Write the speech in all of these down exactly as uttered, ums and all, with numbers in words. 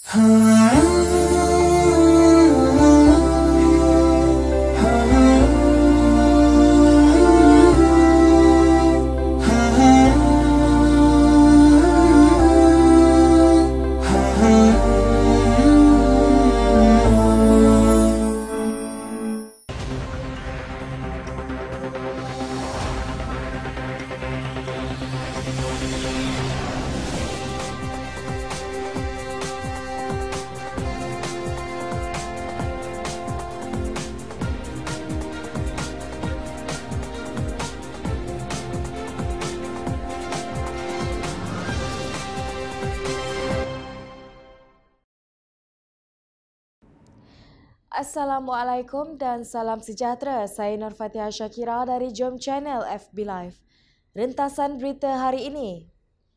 Assalamualaikum dan salam sejahtera. Saya Nur Fatihah Syakira dari Jom Channel F B Live. Rentasan berita hari ini.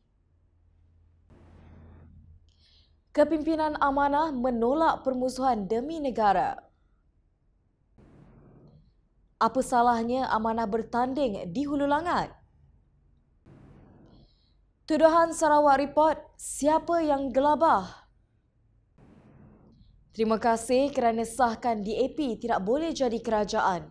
Kepimpinan Amanah menolak permusuhan demi negara. Apa salahnya Amanah bertanding di Hulu Langat? Tuduhan Sarawak Report, siapa yang gelabah? Terima kasih kerana sahkan D A P tidak boleh jadi kerajaan.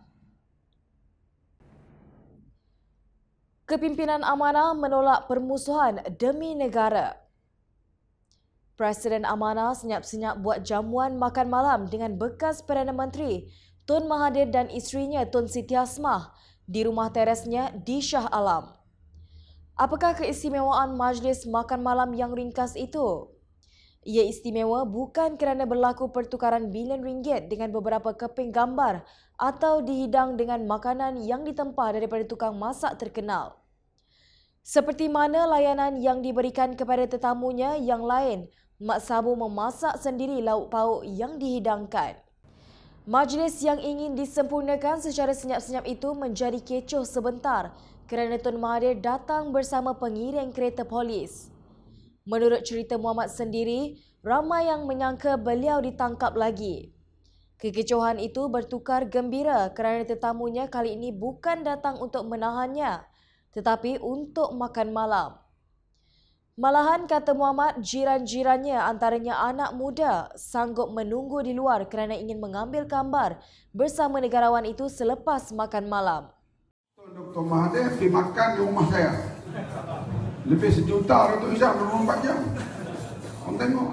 Kepimpinan Amanah menolak permusuhan demi negara. Presiden Amanah senyap-senyap buat jamuan makan malam dengan bekas Perdana Menteri Tun Mahathir dan isterinya Tun Siti Hasmah di rumah teresnya di Shah Alam. Apakah keistimewaan majlis makan malam yang ringkas itu? Ia istimewa bukan kerana berlaku pertukaran bilion ringgit dengan beberapa keping gambar atau dihidang dengan makanan yang ditempah daripada tukang masak terkenal. Seperti mana layanan yang diberikan kepada tetamunya yang lain, Mak Sabu memasak sendiri lauk pauk yang dihidangkan. Majlis yang ingin disempurnakan secara senyap-senyap itu menjadi kecoh sebentar kerana Tun Mahathir datang bersama pengiring kereta polis. Menurut cerita Muhammad sendiri, ramai yang menyangka beliau ditangkap lagi. Kekecohan itu bertukar gembira kerana tetamunya kali ini bukan datang untuk menahannya, tetapi untuk makan malam. Malahan, kata Muhammad, jiran-jirannya antaranya anak muda sanggup menunggu di luar kerana ingin mengambil gambar bersama negarawan itu selepas makan malam. Doktor Mahathir pergi makan di rumah saya. Lebih sejuta Datuk Izzat dua puluh empat jam. Orang tengok.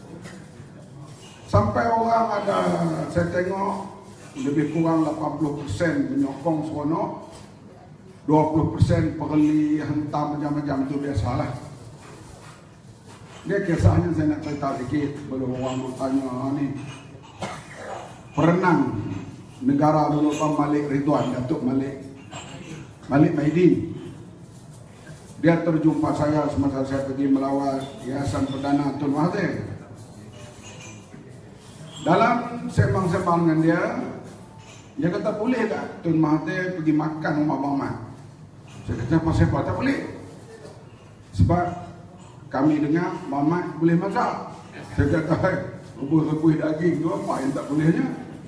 Sampai orang ada, saya tengok lebih kurang lapan puluh persen menyokong seronok, dua puluh persen perli hentam macam-macam, itu biasalah. Dia kisahnya saya nak cerita sedikit belum orang bertanya ni. Perenang negara dulu Pak Malik Ridwan, Datuk Malik Malik Maidin. Dia terjumpa saya semasa saya pergi melawat Yayasan Perdana Tun Mahathir. Dalam sembang-sembang dengan dia, dia kata, boleh tak Tun Mahathir pergi makan rumah Abang Mat? Saya kata, apa-apa tak boleh. Sebab kami dengar Abang Mat boleh masak. Saya kata, rebus-rebus daging tu apa yang tak bolehnya?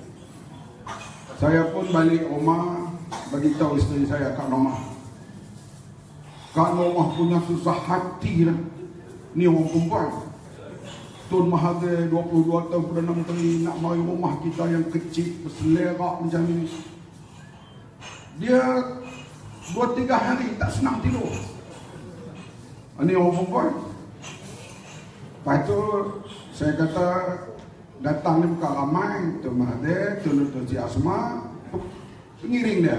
Saya pun balik rumah, bagi tahu isteri saya kat rumah. Kak Noah punya susah hati lah. Ni orang perempuan. Tun Mahathir dua puluh dua tahun Perdana Menteri nak mari rumah kita yang kecil, berselerak macam ni. Dia dua tiga hari tak senang tidur. Ni orang perempuan. Lepas tu saya kata datang ni bukan ramai. Tun Mahathir, Tun Siti Hasmah, pengiring dia.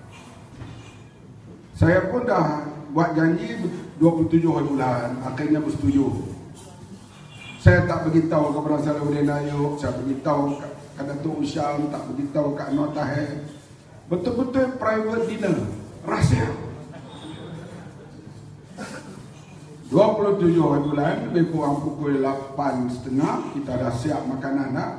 Saya pun dah buat janji dua puluh tujuh hari bulan, akhirnya bersetuju. Saya tak beritahu kepada Salahuddin Ayub, saya beritahu kat Datuk Usyam, tak beritahu kat Anwar Tahir. Betul-betul private dinner, rahsia. dua puluh tujuh hari bulan, lebih kurang pukul lapan tiga puluh, kita dah siap makanan dah.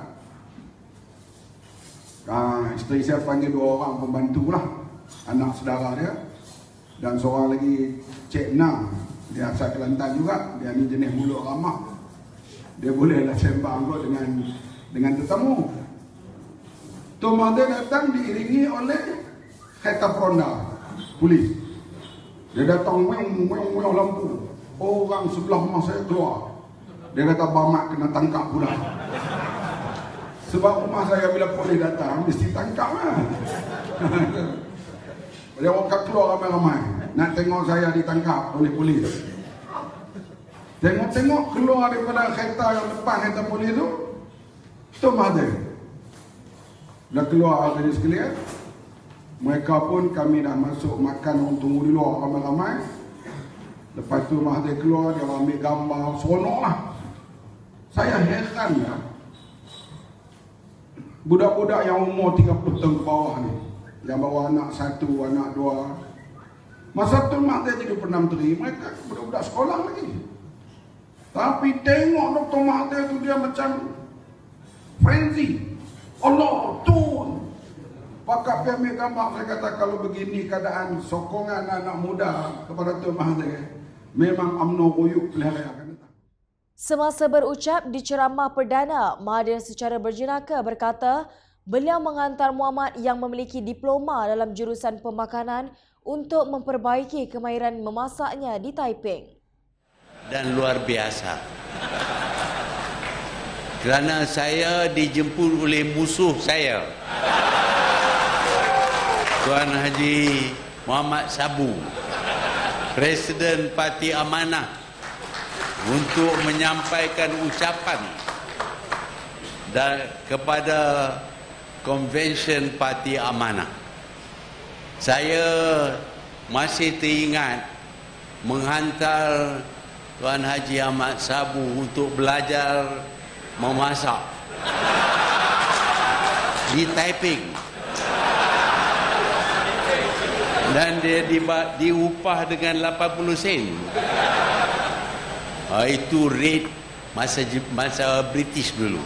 Nah, isteri saya panggil dua orang pembantu lah, anak saudara dia. Dan seorang lagi Cik Nam, dia asal Kelantan juga, dia ni jenis mulut ramah. Dia bolehlah sembang kot dengan dengan tetamu. Tun Mahathir datang diiringi oleh kereta peronda polis. Dia datang meong meong meong lampu. Orang sebelah rumah saya keluar. Dia kata Bamak kena tangkap pula. Sebab rumah saya bila polis datang mesti tangkap lah. Dia orang keluar ramai-ramai nak tengok saya ditangkap oleh polis. Tengok-tengok keluar daripada kereta yang depan kereta polis tu, Tun Mahathir. Dah keluar dari sekalian. Mereka pun kami dah masuk makan, orang tunggu di luar ramai-ramai. Lepas tu Mahathir keluar, dia ambil gambar, seronok lah. Saya heran lah. Budak-budak yang umur tiga puluh tahun ke bawah ni, yang bawa anak satu, anak dua. Masa Tun Mahathir jadi Perdana Menteri, mereka budak-budak sekolah lagi. Tapi tengok Doktor Mahathir tu dia macam frenzy. Allah, Tun. Pakak pergi ambil gambar, saya kata kalau begini keadaan sokongan anak muda kepada Tun Mahathir, memang UMNO royuk pelihara akan datang. Semasa berucap di ceramah perdana, Mahathir secara berjenaka berkata beliau menghantar Muhammad yang memiliki diploma dalam jurusan pemakanan untuk memperbaiki kemahiran memasaknya di Taiping. Dan luar biasa. Kerana saya dijemput oleh musuh saya, Tuan Haji Muhammad Sabu, Presiden Parti Amanah, untuk menyampaikan ucapan dan kepada Konvensyen Parti Amanah. Saya masih teringat menghantar Tuan Haji Ahmad Sabu untuk belajar memasak di Taiping. Dan dia diupah dengan lapan puluh sen. Uh, itu rate masa masa British dulu.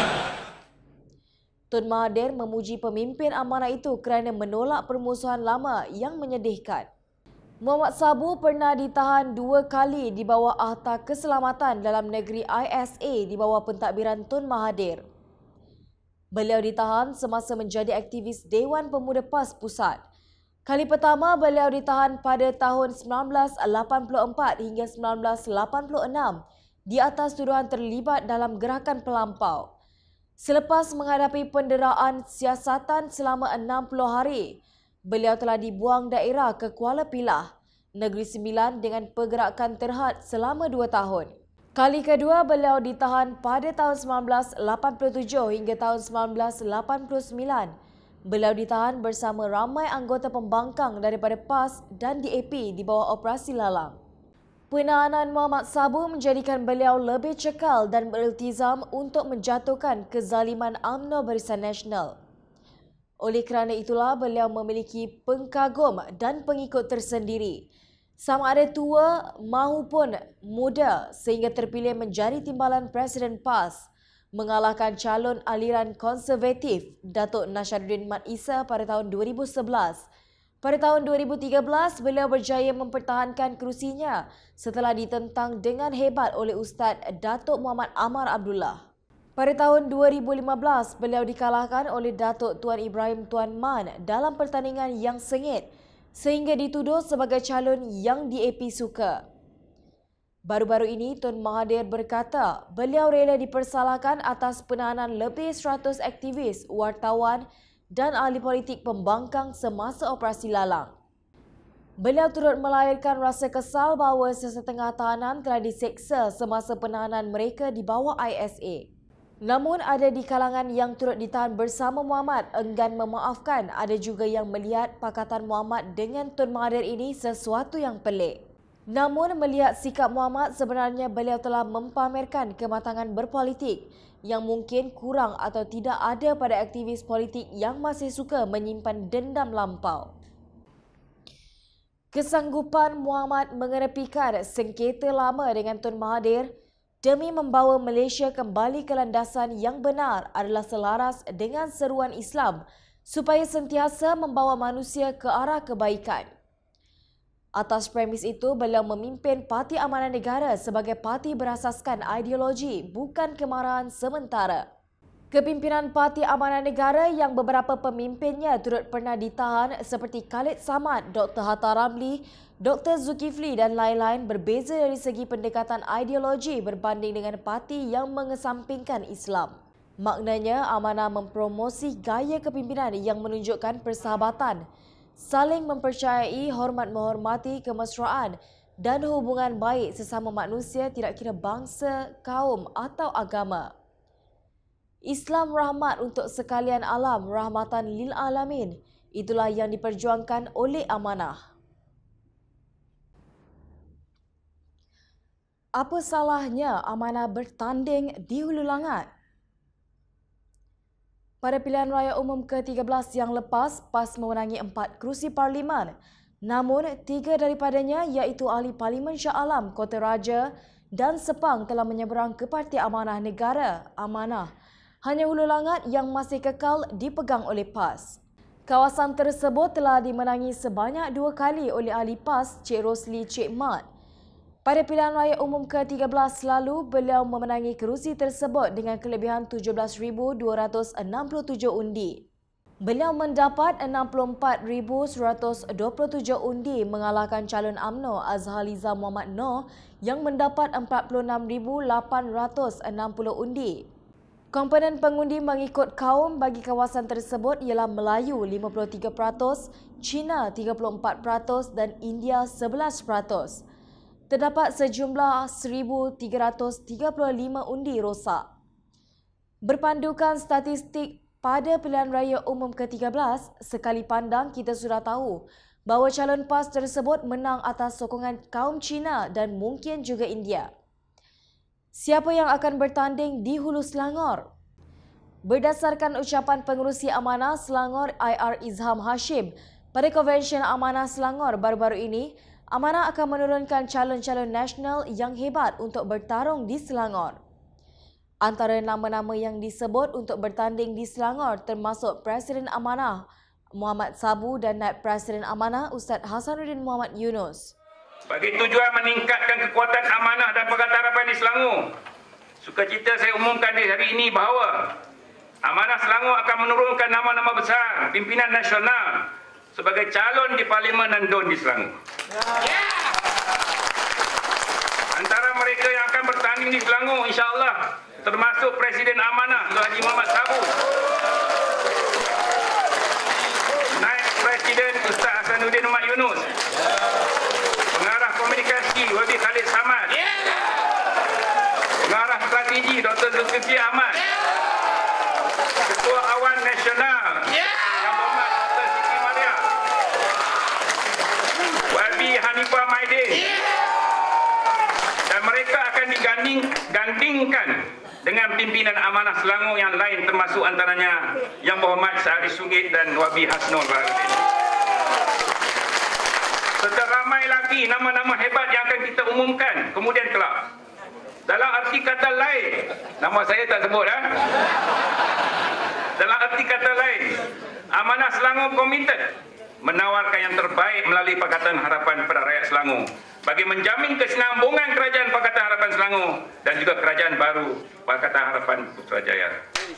Tun Mahathir memuji pemimpin amanah itu kerana menolak permusuhan lama yang menyedihkan. Muhammad Sabu pernah ditahan dua kali di bawah Akta Keselamatan Dalam Negeri I S A di bawah pentadbiran Tun Mahathir. Beliau ditahan semasa menjadi aktivis Dewan Pemuda PAS Pusat. Kali pertama beliau ditahan pada tahun sembilan belas lapan puluh empat hingga sembilan belas lapan puluh enam di atas tuduhan terlibat dalam gerakan pelampau. Selepas menghadapi penderaan siasatan selama enam puluh hari, beliau telah dibuang daerah ke Kuala Pilah, Negeri Sembilan dengan pergerakan terhad selama dua tahun. Kali kedua beliau ditahan pada tahun sembilan belas lapan puluh tujuh hingga tahun sembilan belas lapan puluh sembilan. Beliau ditahan bersama ramai anggota pembangkang daripada PAS dan D A P di bawah Operasi Lalang. Penahanan Muhammad Sabu menjadikan beliau lebih cekal dan beriltizam untuk menjatuhkan kezaliman UMNO Barisan Nasional. Oleh kerana itulah beliau memiliki pengkagum dan pengikut tersendiri, sama ada tua mahupun muda, sehingga terpilih menjadi timbalan Presiden PAS, mengalahkan calon aliran konservatif Datuk Nasharuddin Mat Isa pada tahun dua ribu sebelas. Pada tahun dua ribu tiga belas, beliau berjaya mempertahankan kerusinya setelah ditentang dengan hebat oleh Ustaz Datuk Muhammad Amar Abdullah. Pada tahun dua ribu lima belas, beliau dikalahkan oleh Datuk Tuan Ibrahim Tuan Man dalam pertandingan yang sengit sehingga dituduh sebagai calon yang D A P suka. Baru-baru ini, Tun Mahathir berkata beliau rela dipersalahkan atas penahanan lebih seratus aktivis, wartawan dan ahli politik pembangkang semasa Operasi Lalang. Beliau turut melahirkan rasa kesal bahawa sesetengah tahanan telah diseksa semasa penahanan mereka di bawah I S A. Namun ada di kalangan yang turut ditahan bersama Muhammad enggan memaafkan. Ada juga yang melihat pakatan Muhammad dengan Tun Mahathir ini sesuatu yang pelik. Namun melihat sikap Muhammad, sebenarnya beliau telah mempamerkan kematangan berpolitik yang mungkin kurang atau tidak ada pada aktivis politik yang masih suka menyimpan dendam lampau. Kesanggupan Muhammad mengenepikan sengketa lama dengan Tun Mahathir demi membawa Malaysia kembali ke landasan yang benar adalah selaras dengan seruan Islam supaya sentiasa membawa manusia ke arah kebaikan. Atas premis itu, beliau memimpin Parti Amanah Negara sebagai parti berasaskan ideologi, bukan kemarahan sementara. Kepimpinan Parti Amanah Negara yang beberapa pemimpinnya turut pernah ditahan seperti Khalid Samad, Doktor Hatta Ramli, Doktor Zulkifli dan lain-lain berbeza dari segi pendekatan ideologi berbanding dengan parti yang mengesampingkan Islam. Maknanya, Amanah mempromosi gaya kepimpinan yang menunjukkan persahabatan, saling mempercayai, hormat menghormati, kemesraan dan hubungan baik sesama manusia tidak kira bangsa, kaum atau agama. Islam rahmat untuk sekalian alam, rahmatan lil alamin. Itulah yang diperjuangkan oleh Amanah. Apa salahnya Amanah bertanding di Hulu Langat? Pada pilihan raya umum ke tiga belas yang lepas, P A S memenangi empat kerusi parlimen. Namun, tiga daripadanya iaitu ahli Parlimen Shah Alam, Kota Raja dan Sepang telah menyeberang ke Parti Amanah Negara, Amanah. Hanya Hulu Langat yang masih kekal dipegang oleh P A S. Kawasan tersebut telah dimenangi sebanyak dua kali oleh ahli P A S, Cik Rosli Cik Mat. Pada pilihan raya umum ke tiga belas lalu, beliau memenangi kerusi tersebut dengan kelebihan tujuh belas ribu dua ratus enam puluh tujuh undi. Beliau mendapat enam puluh empat ribu seratus dua puluh tujuh undi mengalahkan calon U M N O Azhaliza Muhammad Noor yang mendapat empat puluh enam ribu lapan ratus enam puluh undi. Komponen pengundi mengikut kaum bagi kawasan tersebut ialah Melayu lima puluh tiga peratus, Cina tiga puluh empat peratus dan India sebelas peratus. Terdapat sejumlah seribu tiga ratus tiga puluh lima undi rosak. Berpandukan statistik pada pilihan raya umum ke tiga belas, sekali pandang kita sudah tahu bahawa calon P A S tersebut menang atas sokongan kaum Cina dan mungkin juga India. Siapa yang akan bertanding di Hulu Selangor? Berdasarkan ucapan pengerusi Amanah Selangor I R Izham Hashim pada konvensyen Amanah Selangor baru-baru ini, Amanah akan menurunkan calon-calon nasional yang hebat untuk bertarung di Selangor. Antara nama-nama yang disebut untuk bertanding di Selangor termasuk Presiden Amanah Muhammad Sabu dan Naib Presiden Amanah Ustaz Hasanuddin Muhammad Yunus. Bagi tujuan meningkatkan kekuatan Amanah dan Pakatan Harapan di Selangor, sukacita saya umumkan di hari ini bahawa Amanah Selangor akan menurunkan nama-nama besar pimpinan nasional sebagai calon di Parlimen dan D U N di Selangor. Antara mereka yang akan bertanding di Selangor, insya-Allah termasuk Presiden Amanah Tuan Haji Muhammad Sabu, Naib Presiden Ustaz Hasanuddin Muhammad Yunus, Pengarah Komunikasi Wabi Khalid Samad, Pengarah Strategi Doktor Zulkifli Ahmad, Ketua Awan Nasional Yang Berhormat Doktor Siti Maria, Wabi Hanifah Maidin, dan mereka akan diganding gandingkan dengan pimpinan Amanah Selangor yang lain termasuk antaranya Yang Berhormat Sa'ari Sugit dan Wabi Hasnul Baharudin. Serta ramai lagi nama-nama hebat yang akan kita umumkan kemudian kelak. Dalam arti kata lain, nama saya tak sebut dah. Dalam arti kata lain, Amanah Selangor komited menawarkan yang terbaik melalui Pakatan Harapan pada rakyat Selangor bagi menjamin kesinambungan kerajaan Pakatan Harapan Selangor dan juga kerajaan baru Pakatan Harapan Putrajaya.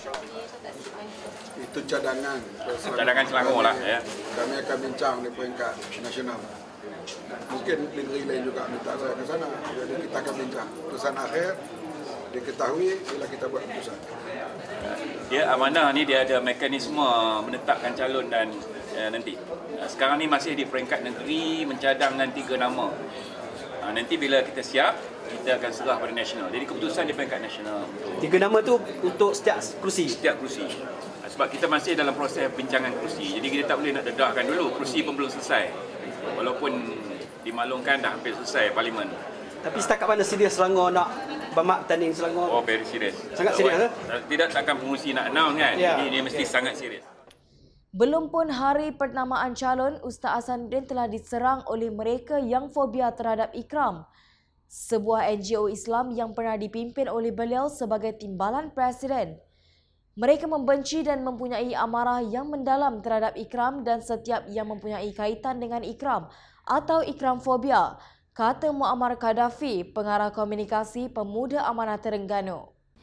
Itu cadangan. Cadangan Selangor lah ya. Kami akan bincang di peringkat nasional. Mungkin negeri lain juga minta saya ke sana. Jadi kita akan bincang. Keputusan akhir diketahui bila kita buat keputusan. Dia Amanah ni dia ada mekanisme menetapkan calon dan eh, nanti. Sekarang ni masih di peringkat negeri mencadang dengan tiga nama. Nanti bila kita siap, kita akan serah pada nasional. Jadi keputusan di peringkat nasional. Tiga nama tu untuk setiap kerusi? Setiap kerusi. Sebab kita masih dalam proses bincangan kerusi. Jadi kita tak boleh nak dedahkan dulu. Kerusi pun belum selesai. Walaupun dimaklumkan dah hampir selesai parlimen. Tapi setakat mana serius Selangor nak bermak tanding Selangor? Oh, very serius. Sangat serius eh? Tidak takkan pengurusi nak announce kan? Yeah. Jadi dia mesti yeah. sangat serius. Belum pun hari pernamaan calon, Ustaz Hasanuddin telah diserang oleh mereka yang fobia terhadap Ikram, sebuah N G O Islam yang pernah dipimpin oleh beliau sebagai timbalan Presiden. Mereka membenci dan mempunyai amarah yang mendalam terhadap Ikram dan setiap yang mempunyai kaitan dengan Ikram atau Ikram fobia, kata Muammar Gaddafi, pengarah komunikasi Pemuda Amanah Terengganu.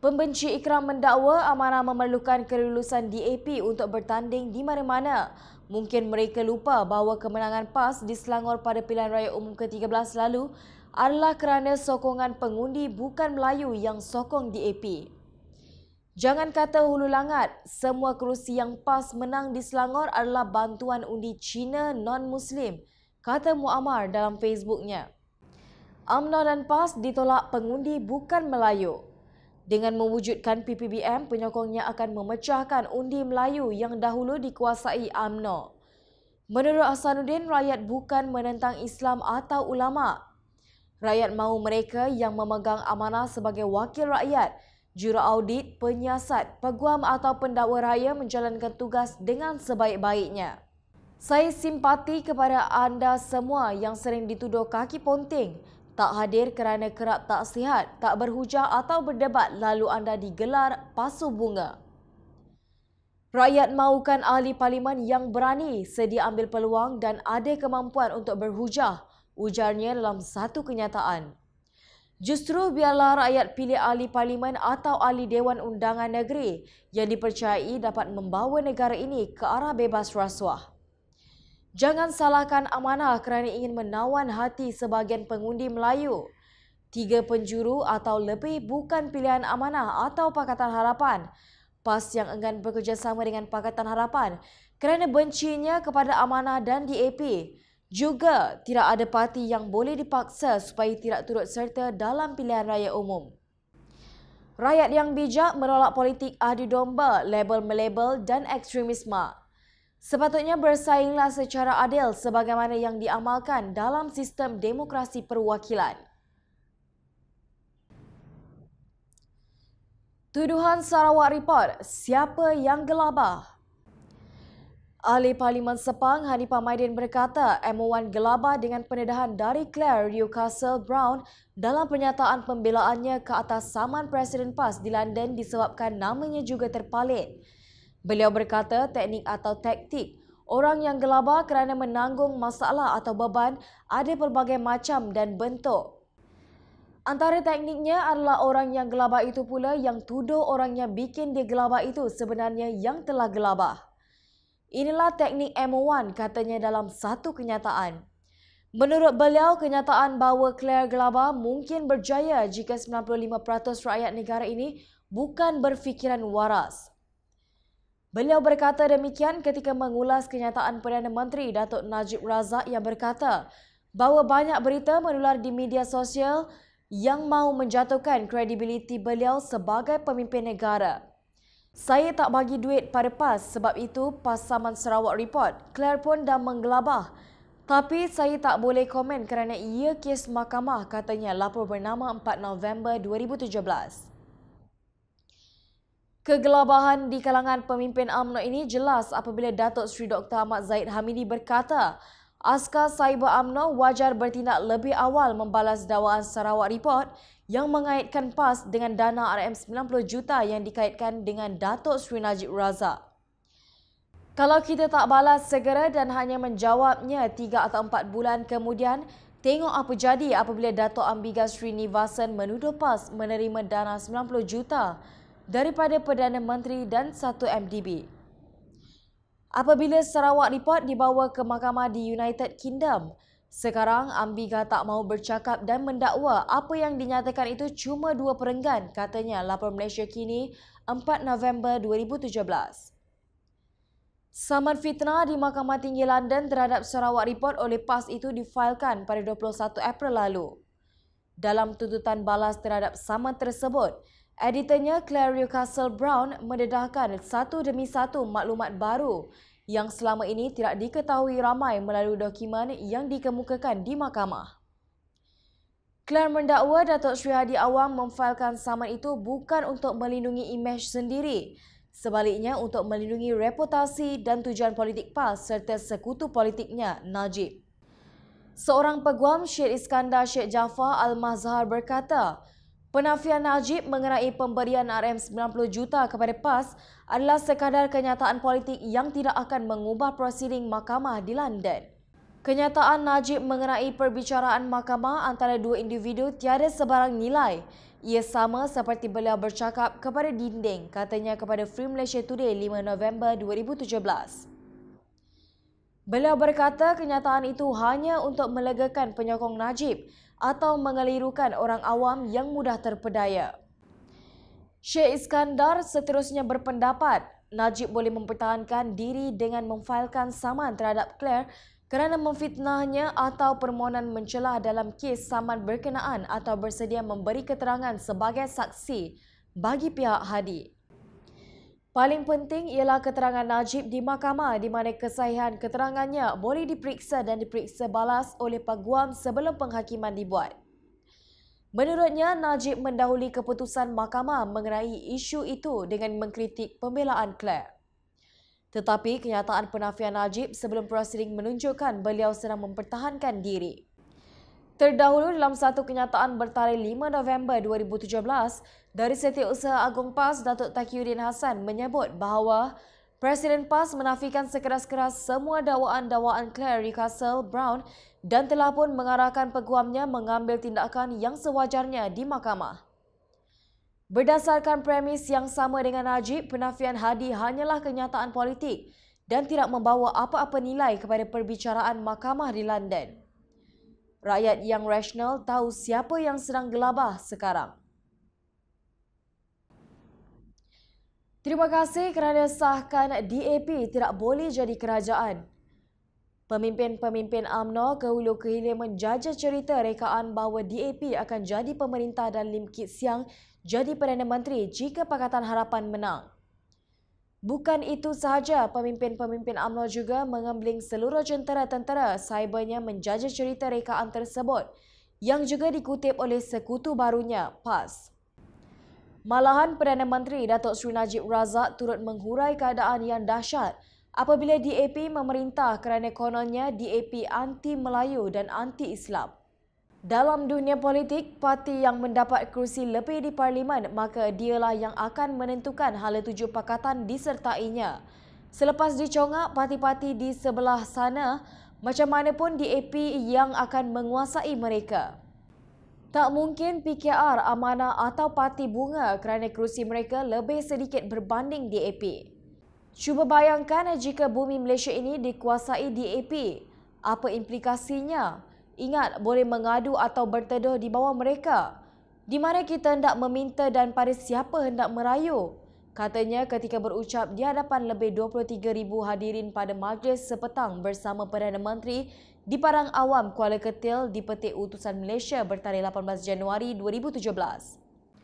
Pembenci Ikram mendakwa Amanah memerlukan kelulusan D A P untuk bertanding di mana-mana. Mungkin mereka lupa bahawa kemenangan P A S di Selangor pada pilihan raya umum ke tiga belas lalu adalah kerana sokongan pengundi bukan Melayu yang sokong D A P. Jangan kata hulu langat, semua kerusi yang P A S menang di Selangor adalah bantuan undi Cina non-Muslim, kata Muammar dalam Facebooknya. UMNO dan P A S ditolak pengundi bukan Melayu. Dengan mewujudkan P P B M, penyokongnya akan memecahkan undi Melayu yang dahulu dikuasai UMNO. Menurut Hasanuddin, rakyat bukan menentang Islam atau ulama. Rakyat mahu mereka yang memegang amanah sebagai wakil rakyat, juraaudit, penyiasat, peguam atau pendakwa raya menjalankan tugas dengan sebaik-baiknya. Saya simpati kepada anda semua yang sering dituduh kaki ponting, tak hadir kerana kerap tak sihat, tak berhujah atau berdebat lalu anda digelar pasu bunga. Rakyat mahukan ahli parlimen yang berani, sedia ambil peluang dan ada kemampuan untuk berhujah, ujarnya dalam satu kenyataan. Justru biarlah rakyat pilih ahli parlimen atau ahli Dewan Undangan Negeri yang dipercayai dapat membawa negara ini ke arah bebas rasuah. Jangan salahkan Amanah kerana ingin menawan hati sebahagian pengundi Melayu. Tiga penjuru atau lebih bukan pilihan Amanah atau Pakatan Harapan. P A S yang enggan bekerjasama dengan Pakatan Harapan kerana bencinya kepada Amanah dan D A P. Juga tidak ada parti yang boleh dipaksa supaya tidak turut serta dalam pilihan raya umum. Rakyat yang bijak menolak politik adu domba, label-melabel dan ekstremisme. Sepatutnya bersainglah secara adil sebagaimana yang diamalkan dalam sistem demokrasi perwakilan. Tuduhan Sarawak Report, siapa yang gelabah? Ahli Parlimen Sepang Hanifah Maidin berkata M O satu gelabah dengan pendedahan dari Claire Newcastle Brown dalam pernyataan pembelaannya ke atas saman Presiden P A S di London disebabkan namanya juga terpalit. Beliau berkata teknik atau taktik orang yang gelabah kerana menanggung masalah atau beban ada pelbagai macam dan bentuk. Antara tekniknya adalah orang yang gelabah itu pula yang tuduh orang yang bikin dia gelabah itu sebenarnya yang telah gelabah. Inilah teknik M O satu, katanya dalam satu kenyataan. Menurut beliau, kenyataan bahawa Claire gelabah mungkin berjaya jika sembilan puluh lima peratus rakyat negara ini bukan berfikiran waras. Beliau berkata demikian ketika mengulas kenyataan Perdana Menteri Datuk Najib Razak yang berkata bahawa banyak berita menular di media sosial yang mahu menjatuhkan kredibiliti beliau sebagai pemimpin negara. Saya tak bagi duit pada P A S, sebab itu pas saman Sarawak Report, Claire pun dah menggelabah. Tapi saya tak boleh komen kerana ia kes mahkamah, katanya lapor bernama empat November dua ribu tujuh belas. Kegelabahan di kalangan pemimpin UMNO ini jelas apabila Datuk Seri Doktor Ahmad Zahid Hamidi berkata askar Cyber UMNO wajar bertindak lebih awal membalas dakwaan Sarawak Report yang mengaitkan P A S dengan dana R M sembilan puluh juta yang dikaitkan dengan Datuk Seri Najib Razak. Kalau kita tak balas segera dan hanya menjawabnya tiga atau empat bulan kemudian, tengok apa jadi apabila Datuk Ambiga Srinivasan menuduh P A S menerima dana sembilan puluh juta daripada Perdana Menteri dan satu M D B. Apabila Sarawak Report dibawa ke mahkamah di United Kingdom, sekarang Ambiga tak mahu bercakap dan mendakwa apa yang dinyatakan itu cuma dua perenggan, katanya lapor Malaysia Kini empat November dua ribu tujuh belas. Saman fitnah di Mahkamah Tinggi London terhadap Sarawak Report oleh P A S itu difailkan pada dua puluh satu April lalu. Dalam tuntutan balas terhadap saman tersebut, editornya Claire Newcastle Brown mendedahkan satu demi satu maklumat baru yang selama ini tidak diketahui ramai melalui dokumen yang dikemukakan di mahkamah. Claire mendakwa Datuk Seri Hadi Awang memfailkan saman itu bukan untuk melindungi imej sendiri, sebaliknya untuk melindungi reputasi dan tujuan politik P A S serta sekutu politiknya, Najib. Seorang peguam, Syed Iskandar Syed Jaafar Al-Mazhar berkata, penafian Najib mengenai pemberian R M sembilan puluh juta kepada P A S adalah sekadar kenyataan politik yang tidak akan mengubah prosiding mahkamah di London. Kenyataan Najib mengenai perbicaraan mahkamah antara dua individu tiada sebarang nilai Ia sama seperti beliau bercakap kepada dinding, katanya kepada Free Malaysia Today lima November dua ribu tujuh belas. Beliau berkata kenyataan itu hanya untuk melegakan penyokong Najib atau mengelirukan orang awam yang mudah terpedaya. Sheikh Iskandar seterusnya berpendapat Najib boleh mempertahankan diri dengan memfailkan saman terhadap Claire kerana memfitnahnya atau permohonan mencelah dalam kes saman berkenaan atau bersedia memberi keterangan sebagai saksi bagi pihak Hadi. Paling penting ialah keterangan Najib di mahkamah di mana kesahihan keterangannya boleh diperiksa dan diperiksa balas oleh peguam sebelum penghakiman dibuat. Menurutnya, Najib mendahului keputusan mahkamah mengenai isu itu dengan mengkritik pembelaan Claire. Tetapi kenyataan penafian Najib sebelum prosiding menunjukkan beliau sedang mempertahankan diri. Terdahulu dalam satu kenyataan bertarikh lima November dua ribu tujuh belas dari Setiausaha Agung PAS Datuk Taqiyuddin Hassan menyebut bahawa Presiden PAS menafikan sekeras-keras semua dakwaan-dakwaan Claire Recastle Brown dan telah pun mengarahkan peguamnya mengambil tindakan yang sewajarnya di mahkamah. Berdasarkan premis yang sama dengan Najib, penafian Hadi hanyalah kenyataan politik dan tidak membawa apa-apa nilai kepada perbicaraan mahkamah di London. Rakyat yang rasional tahu siapa yang sedang gelabah sekarang. Terima kasih kerana sahkan D A P tidak boleh jadi kerajaan. Pemimpin-pemimpin U M N O ke hulu ke hilir menjajah cerita rekaan bahawa D A P akan jadi pemerintah dan Lim Kit Siang jadi Perdana Menteri jika Pakatan Harapan menang. Bukan itu sahaja, pemimpin-pemimpin U M N O juga mengembeling seluruh jentera-tentera cybernya menjajah cerita rekaan tersebut yang juga dikutip oleh sekutu barunya, PAS. Malahan Perdana Menteri Datuk Seri Najib Razak turut menghurai keadaan yang dahsyat apabila D A P memerintah kerana kononnya D A P anti-Melayu dan anti-Islam. Dalam dunia politik, parti yang mendapat kerusi lebih di Parlimen maka dialah yang akan menentukan hala tuju pakatan disertainya. Selepas dicongak parti-parti di sebelah sana, macam mana pun D A P yang akan menguasai mereka. Tak mungkin P K R, Amanah atau Parti Bunga kerana kerusi mereka lebih sedikit berbanding D A P. Cuba bayangkan jika bumi Malaysia ini dikuasai D A P. Apa implikasinya? Ingat, boleh mengadu atau berteduh di bawah mereka. Di mana kita hendak meminta dan pada siapa hendak merayu? Katanya ketika berucap di hadapan lebih dua puluh tiga ribu hadirin pada majlis sepetang bersama Perdana Menteri di Padang Awam Kuala Ketil di Petik Utusan Malaysia bertarikh lapan belas Januari dua ribu tujuh belas.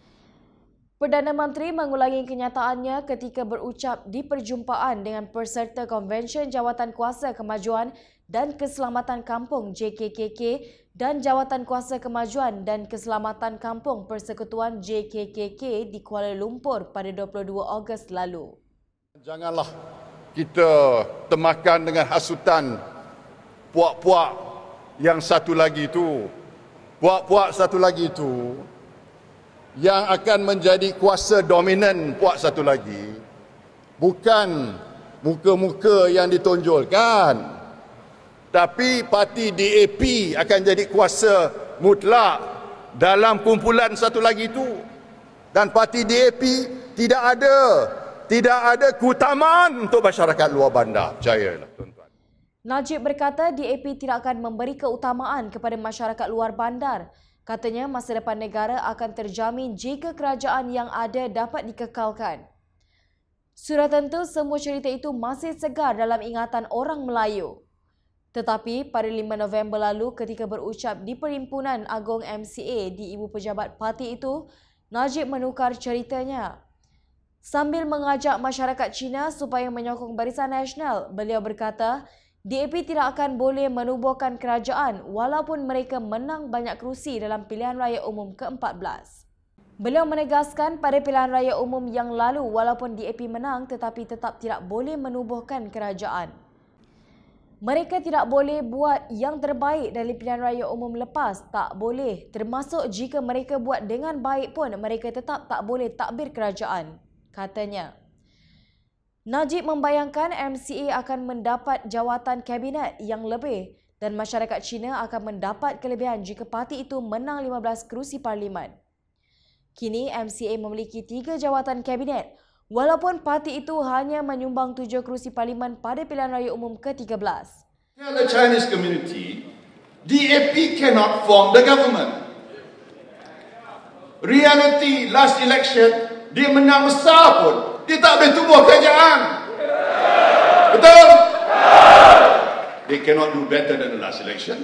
Perdana Menteri mengulangi kenyataannya ketika berucap di perjumpaan dengan peserta Konvensyen Jawatan Kuasa Kemajuan dan Keselamatan Kampung J K K K dan Jawatan Kuasa Kemajuan dan Keselamatan Kampung Persekutuan J K K K di Kuala Lumpur pada dua puluh dua Ogos lalu. Janganlah kita termakan dengan hasutan puak-puak yang satu lagi itu. Puak-puak satu lagi itu yang akan menjadi kuasa dominan puak satu lagi bukan muka-muka yang ditonjolkan, tapi parti D A P akan jadi kuasa mutlak dalam kumpulan satu lagi itu. Dan parti D A P tidak ada tidak ada keutamaan untuk masyarakat luar bandar. Percayalah tuan-tuan. Najib berkata D A P tidak akan memberi keutamaan kepada masyarakat luar bandar. Katanya masa depan negara akan terjamin jika kerajaan yang ada dapat dikekalkan. Sudah tentu semua cerita itu masih segar dalam ingatan orang Melayu. Tetapi pada lima November lalu ketika berucap di Perhimpunan Agung M C A di ibu pejabat parti itu, Najib menukar ceritanya. Sambil mengajak masyarakat Cina supaya menyokong Barisan Nasional, beliau berkata, D A P tidak akan boleh menubuhkan kerajaan walaupun mereka menang banyak kerusi dalam pilihan raya umum ke empat belas. Beliau menegaskan pada pilihan raya umum yang lalu walaupun D A P menang tetapi tetap tidak boleh menubuhkan kerajaan. Mereka tidak boleh buat yang terbaik dari pilihan raya umum lepas, tak boleh. Termasuk jika mereka buat dengan baik pun mereka tetap tak boleh takbir kerajaan, katanya. Najib membayangkan M C A akan mendapat jawatan kabinet yang lebih dan masyarakat Cina akan mendapat kelebihan jika parti itu menang lima belas kerusi parlimen. Kini M C A memiliki tiga jawatan kabinet, walaupun parti itu hanya menyumbang tujuh kerusi parlimen pada pilihan raya umum ke tiga belas. Tell the Chinese community, D A P cannot form the government. Reality, last election, dia menang besar pun, dia tak boleh tubuh kerajaan. Betul? They cannot do better than the last election.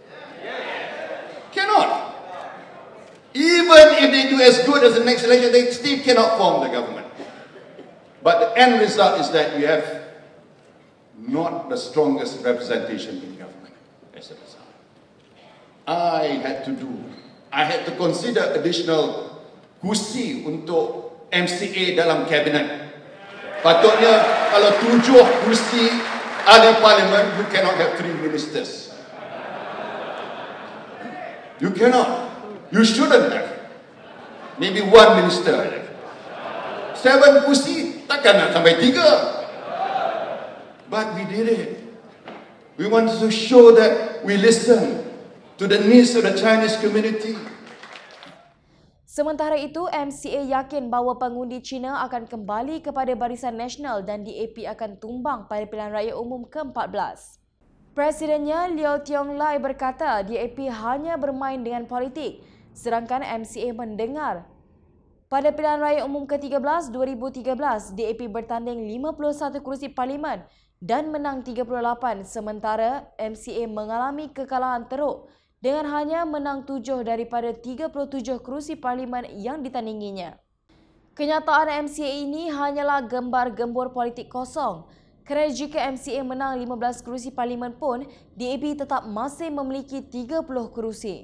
Cannot. Even if they do as good as the next election, they still cannot form the government. But the end result is that we have not the strongest representation in government as a result. I had to do, I had to consider additional kursi untuk M C A dalam kabinet. Patutnya kalau tujuh kursi ahli parlimen, you cannot have three ministers. You cannot. You shouldn't have. Maybe one minister. Seven kursi, takkan nak sampai tiga. But we did it. We wanted to show that we listen to the needs of the Chinese community. Sementara itu, M C A yakin bahawa pengundi Cina akan kembali kepada Barisan Nasional dan D A P akan tumbang pada pilihan raya umum ke empat belas. Presidennya Liu Tiong-Lai berkata D A P hanya bermain dengan politik, sedangkan M C A mendengar. Pada pilihan raya umum ke tiga belas dua ribu tiga belas, D A P bertanding lima puluh satu kerusi parlimen dan menang tiga puluh lapan, sementara M C A mengalami kekalahan teruk dengan hanya menang tujuh daripada tiga puluh tujuh kerusi parlimen yang ditandinginya. Kenyataan M C A ini hanyalah gembar-gembor politik kosong, kerana jika M C A menang lima belas kerusi parlimen pun, D A P tetap masih memiliki tiga puluh kerusi.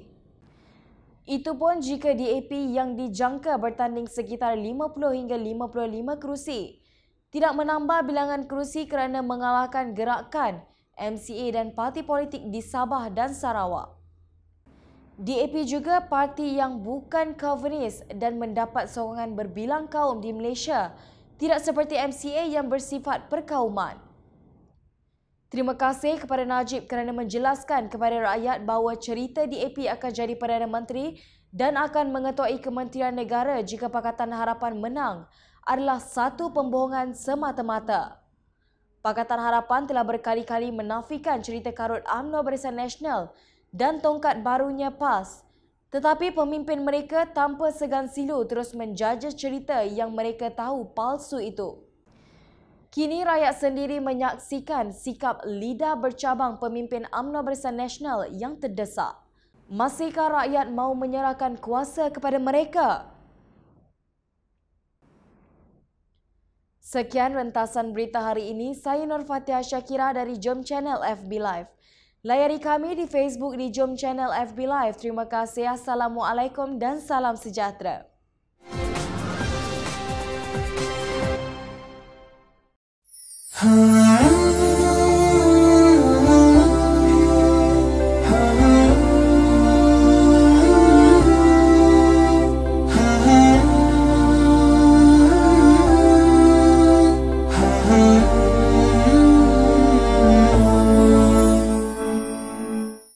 Itu pun jika D A P yang dijangka bertanding sekitar lima puluh hingga lima puluh lima kerusi tidak menambah bilangan kerusi kerana mengalahkan Gerakan, M C A dan parti politik di Sabah dan Sarawak. D A P juga parti yang bukan Calvinis dan mendapat sokongan berbilang kaum di Malaysia, tidak seperti M C A yang bersifat perkauman. Terima kasih kepada Najib kerana menjelaskan kepada rakyat bahawa cerita D A P akan jadi Perdana Menteri dan akan mengetuai Kementerian Negara jika Pakatan Harapan menang adalah satu pembohongan semata-mata. Pakatan Harapan telah berkali-kali menafikan cerita karut U M N O Barisan Nasional dan tongkat barunya P A S, tetapi pemimpin mereka tanpa segan silu terus menjajah cerita yang mereka tahu palsu itu. Kini rakyat sendiri menyaksikan sikap lidah bercabang pemimpin U M N O Barisan Nasional yang terdesak. Masihkah rakyat mahu menyerahkan kuasa kepada mereka? Sekian rentasan berita hari ini. Saya Nur Fatihah Syakira dari Jom Channel F B Live. Layari kami di Facebook di Jom Channel F B Live. Terima kasih. Assalamualaikum dan salam sejahtera. Huh.